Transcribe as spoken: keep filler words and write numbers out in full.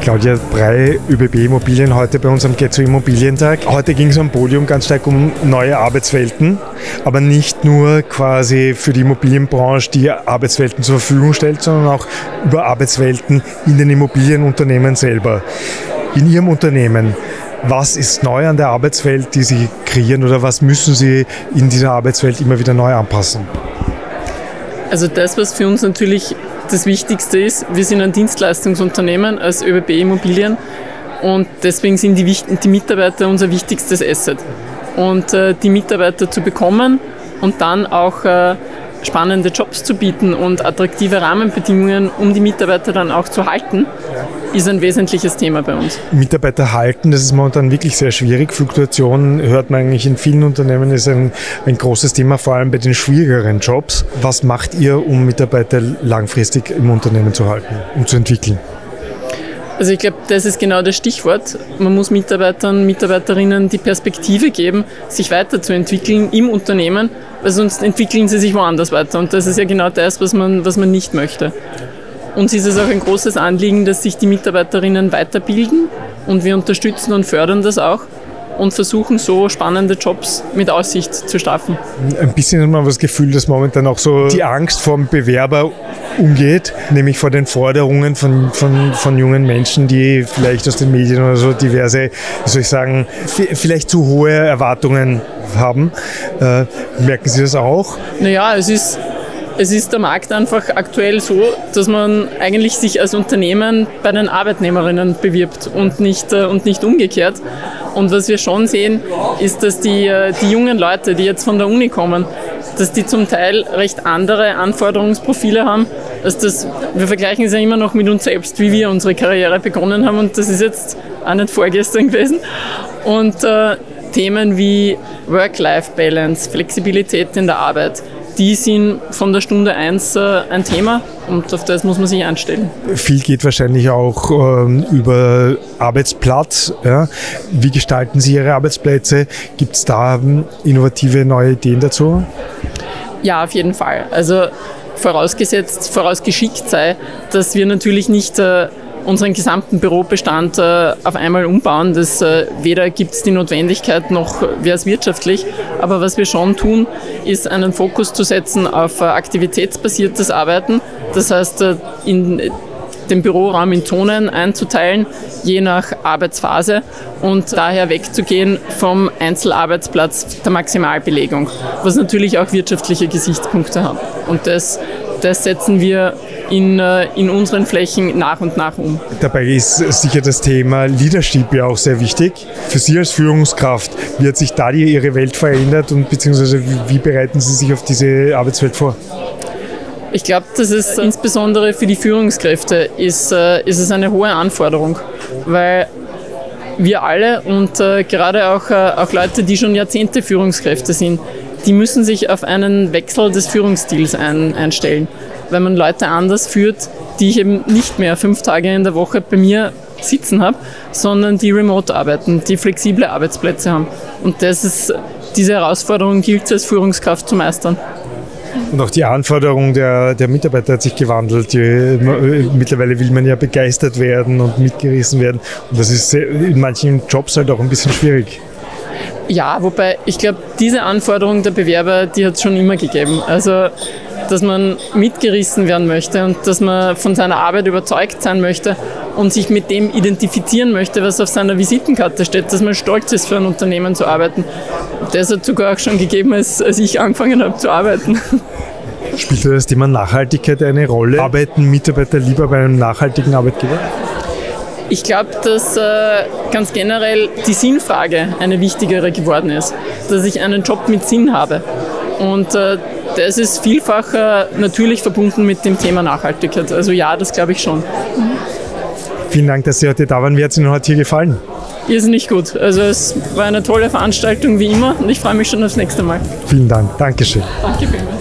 Claudia Brey, ÖBB Immobilien, heute bei uns am Get to Immobilientag. Heute ging es am Podium ganz stark um neue Arbeitswelten, aber nicht nur quasi für die Immobilienbranche, die Arbeitswelten zur Verfügung stellt, sondern auch über Arbeitswelten in den Immobilienunternehmen selber. In Ihrem Unternehmen, was ist neu an der Arbeitswelt, die Sie kreieren, oder was müssen Sie in dieser Arbeitswelt immer wieder neu anpassen? Also das, was für uns natürlich das Wichtigste ist, wir sind ein Dienstleistungsunternehmen als ÖBB Immobilien und deswegen sind die, die Mitarbeiter unser wichtigstes Asset. Und äh, die Mitarbeiter zu bekommen und dann auch äh, spannende Jobs zu bieten und attraktive Rahmenbedingungen, um die Mitarbeiter dann auch zu halten, ist ein wesentliches Thema bei uns. Mitarbeiter halten, das ist momentan wirklich sehr schwierig. Fluktuation hört man eigentlich in vielen Unternehmen, ist ein, ein großes Thema, vor allem bei den schwierigeren Jobs. Was macht ihr, um Mitarbeiter langfristig im Unternehmen zu halten und zu entwickeln? Also ich glaube, das ist genau das Stichwort. Man muss Mitarbeitern, Mitarbeiterinnen die Perspektive geben, sich weiterzuentwickeln im Unternehmen, weil sonst entwickeln sie sich woanders weiter. Und das ist ja genau das, was man, was man nicht möchte. Uns ist es auch ein großes Anliegen, dass sich die Mitarbeiterinnen weiterbilden und wir unterstützen und fördern das auch und versuchen so spannende Jobs mit Aussicht zu schaffen. Ein bisschen hat man das Gefühl, dass momentan auch so die Angst vor dem Bewerber umgeht, nämlich vor den Forderungen von, von, von jungen Menschen, die vielleicht aus den Medien oder so diverse, wie soll ich sagen, vielleicht zu hohe Erwartungen haben. Äh, merken Sie das auch? Naja, es ist Es ist der Markt einfach aktuell so, dass man eigentlich sich als Unternehmen bei den Arbeitnehmerinnen bewirbt und nicht, und nicht umgekehrt. Und was wir schon sehen, ist, dass die, die jungen Leute, die jetzt von der Uni kommen, dass die zum Teil recht andere Anforderungsprofile haben. Dass das, wir vergleichen es ja immer noch mit uns selbst, wie wir unsere Karriere begonnen haben, und das ist jetzt auch nicht vorgestern gewesen. Und äh, Themen wie Work-Life-Balance, Flexibilität in der Arbeit, die sind von der Stunde eins äh, ein Thema und auf das muss man sich einstellen. Viel geht wahrscheinlich auch ähm, über Arbeitsplatz. Ja. Wie gestalten Sie Ihre Arbeitsplätze? Gibt es da ähm, innovative neue Ideen dazu? Ja, auf jeden Fall. Also vorausgesetzt, vorausgeschickt sei, dass wir natürlich nicht äh, unseren gesamten Bürobestand äh, auf einmal umbauen. Das, äh, weder gibt es die Notwendigkeit, noch wäre es wirtschaftlich. Aber was wir schon tun, ist einen Fokus zu setzen auf äh, aktivitätsbasiertes Arbeiten. Das heißt, äh, in den Büroraum in Zonen einzuteilen, je nach Arbeitsphase, und daher wegzugehen vom Einzelarbeitsplatz der Maximalbelegung, was natürlich auch wirtschaftliche Gesichtspunkte hat. Und das, das setzen wir in, in unseren Flächen nach und nach um. Dabei ist sicher das Thema Leadership ja auch sehr wichtig. Für Sie als Führungskraft, wie hat sich da die, Ihre Welt verändert und beziehungsweise wie, wie bereiten Sie sich auf diese Arbeitswelt vor? Ich glaube, dass es insbesondere für die Führungskräfte ist, äh, ist es eine hohe Anforderung, weil wir alle und äh, gerade auch, äh, auch Leute, die schon Jahrzehnte Führungskräfte sind, die müssen sich auf einen Wechsel des Führungsstils ein, einstellen, weil man Leute anders führt, die ich eben nicht mehr fünf Tage in der Woche bei mir sitzen habe, sondern die remote arbeiten, die flexible Arbeitsplätze haben. Und das ist, diese Herausforderung gilt es als Führungskraft zu meistern. Und auch die Anforderung der, der Mitarbeiter hat sich gewandelt. Die, mittlerweile will man ja begeistert werden und mitgerissen werden. Und das ist in manchen Jobs halt auch ein bisschen schwierig. Ja, wobei ich glaube, diese Anforderung der Bewerber, die hat es schon immer gegeben. Also, dass man mitgerissen werden möchte und dass man von seiner Arbeit überzeugt sein möchte und sich mit dem identifizieren möchte, was auf seiner Visitenkarte steht, dass man stolz ist, für ein Unternehmen zu arbeiten. Das hat sogar auch schon gegeben, als, als ich angefangen habe zu arbeiten. Spielt das Thema Nachhaltigkeit eine Rolle? Arbeiten Mitarbeiter lieber bei einem nachhaltigen Arbeitgeber? Ich glaube, dass äh, ganz generell die Sinnfrage eine wichtigere geworden ist, dass ich einen Job mit Sinn habe. Und äh, das ist vielfach äh, natürlich verbunden mit dem Thema Nachhaltigkeit. Also ja, das glaube ich schon. Mhm. Vielen Dank, dass Sie heute da waren. Wie hat es Ihnen heute hier gefallen? Irrsinnig gut. Also es war eine tolle Veranstaltung wie immer und ich freue mich schon aufs nächste Mal. Vielen Dank. Dankeschön. Danke vielmals.